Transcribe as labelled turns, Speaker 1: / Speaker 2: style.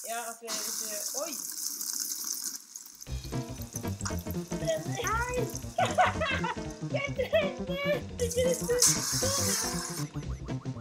Speaker 1: Ja, at vi ikke... Oi!
Speaker 2: Nei!
Speaker 1: Jeg brenner! Det er ikke det